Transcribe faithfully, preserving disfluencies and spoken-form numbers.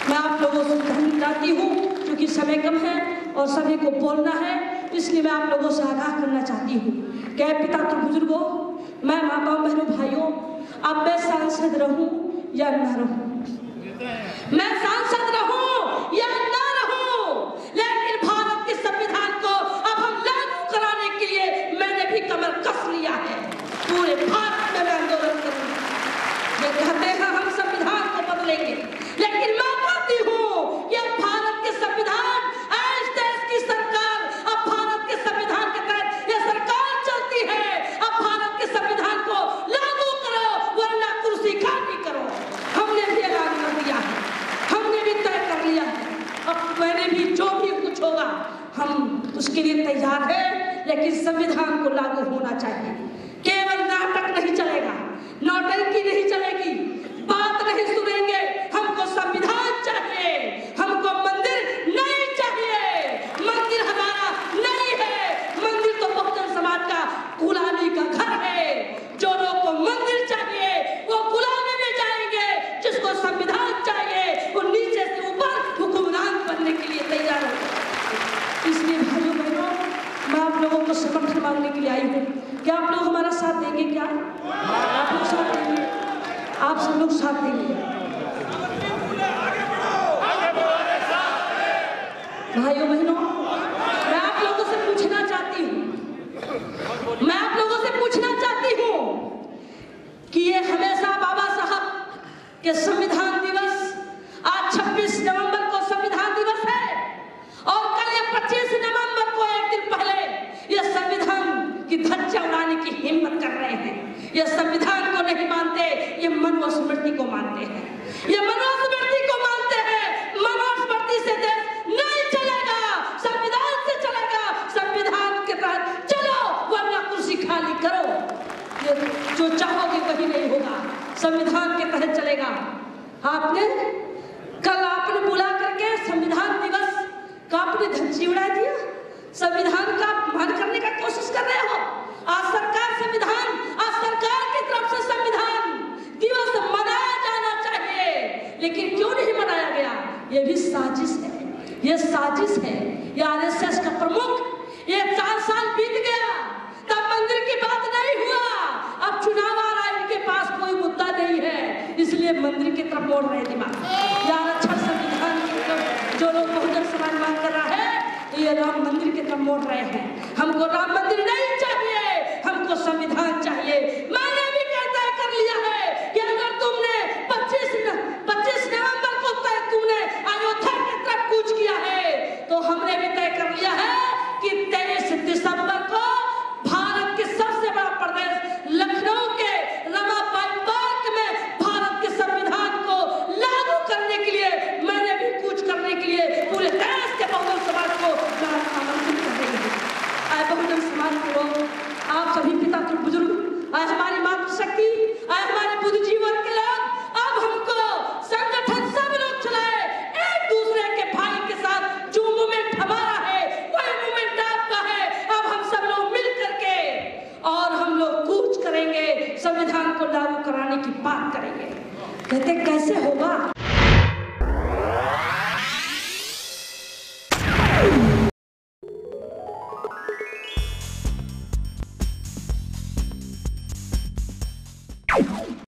मैं आप लोगों से कहना चाहती हूँ, क्योंकि समय कम है और सभी को बोलना है, इसलिए मैं आप लोगों से आगाह करना चाहती हूँ कि पिता तो बुजुर्गों, मैं माताओं बहनों भाइयों, अब मैं सांसद रहूं या न रहूं, मैं सांसद रहूं या न रहूं, लेकिन भारत के संविधान को अब हम लागू कराने के लिए मैंने भी कमर कस लिया है। पूरे भारत में मैं आंदोलन करूंगा। ये कहते हैं हम संविधान को बदलेंगे, लेकिन मैं कहती हूँ ये भारत के संविधान, आज देश की सरकार, अब भारत के संविधान के तहत ये सरकार चलती है। अब भारत के संविधान को लागू करो वरना कुर्सी खाली करो। हमने भी ऐलान कर दिया है, हमने भी तय कर लिया है। अब मैंने भी जो भी कुछ होगा हम उसके लिए तैयार है, लेकिन संविधान को लागू होना चाहिए। केवल नाटक नहीं चलेगा, नौटंकी नहीं चलेगी, बात नहीं सुनेंगे। हमको संविधान चाहिए, हमको मंदिर नहीं चाहिए। मंदिर हमारा नहीं है, मंदिर तो बहुजन समाज का गुलामी का घर है। जो लोग को मंदिर चाहिए वो गुलामी में जाएंगे, जिसको संविधान चाहिए वो नीचे से ऊपर हुक्मरान बनने के लिए तैयार है। इसलिए भाइयों बहनों, मैं आप लोगों को समर्थन मांगने के लिए आई हूँ। क्या आप लोग हमारा साथ देंगे? क्या आप लोग साथ देंगे? आप सब लोग साथ देंगे? भाइयों बहनों, मैं आप लोगों से पूछना चाहती हूँ, मैं आप लोगों से पूछना चाहती हूँ कि ये हमेशा बाबा साहब के संविधान दिवस, आज छब्बीस नवंबर को संविधान दिवस है और कल ये पच्चीस नवंबर को, एक दिन पहले, ये संविधान की धज्जियां उड़ाने की हिम्मत कर रहे हैं। ये संविधान को नहीं मानते, ये मनुस्मृति को मानते हैं, ये मनुस्मृति को मानते हैं। मनुस्मृति से देश नहीं चलेगा, संविधान से चलेगा। संविधान के तहत चलो वरना कुर्सी खाली करो। ये जो चाहोगे वही नहीं होगा, संविधान के तहत चलेगा। आपने कल आपने बुला करके संविधान दिवस का आपने धज्जी उड़ा दिया, संविधान का अपमान करने का कोशिश कर रहे हो। आज सरकार संविधान, आज सरकार की तरफ से संविधान दिवस मनाया जाना चाहिए, लेकिन क्यों नहीं मनाया गया? ये भी साजिश है, ये साजिश है। ये आरएसएस का प्रमुख, ये चार साल बीत गया, तब मंदिर की बात नहीं हुआ। अब चुनाव आ रहा है, इनके पास कोई मुद्दा नहीं है, इसलिए मंदिर की तरफ मोड़ रहे दिमाग। यार अच्छा, संविधान की तरफ जो लोग बहुजन समाज मांग कर रहा है, ये राम मंदिर की तरफ मोड़ रहे हैं। हमको राम मंदिर नहीं चाहिए, हमको संविधान चाहिए। मैंने भी तय कर लिया है कि अगर तुमने पच्चीस नवंबर को तय तुमने अयोध्या की तरफ कूच किया है, तो हमने भी तय कर लिया है कि तेईस दिसंबर को भारत के सबसे बड़ा प्रदेश लखनऊ के रमाबाई पार्क में भारत के संविधान को लागू करने के लिए, मैंने भी कूच करने के लिए पूरे देश के बहुजन समाज को आमंत्रित कर रही हूँ। आए बहुजन समाज के लोग, आप सभी पिता तो बुजुर्ग, आए हमारी मातृशक्ति, आए हमारे बुद्धिजीवन के लोग, अब हमको संगठन सब लोग चलाए, एक दूसरे के भाई के साथ जो मूवमेंट हमारा है वही मूवमेंट आपका है। अब हम सब लोग मिल करके और हम लोग कूच करेंगे, संविधान को लागू कराने की बात करेंगे। कहते कैसे होगा?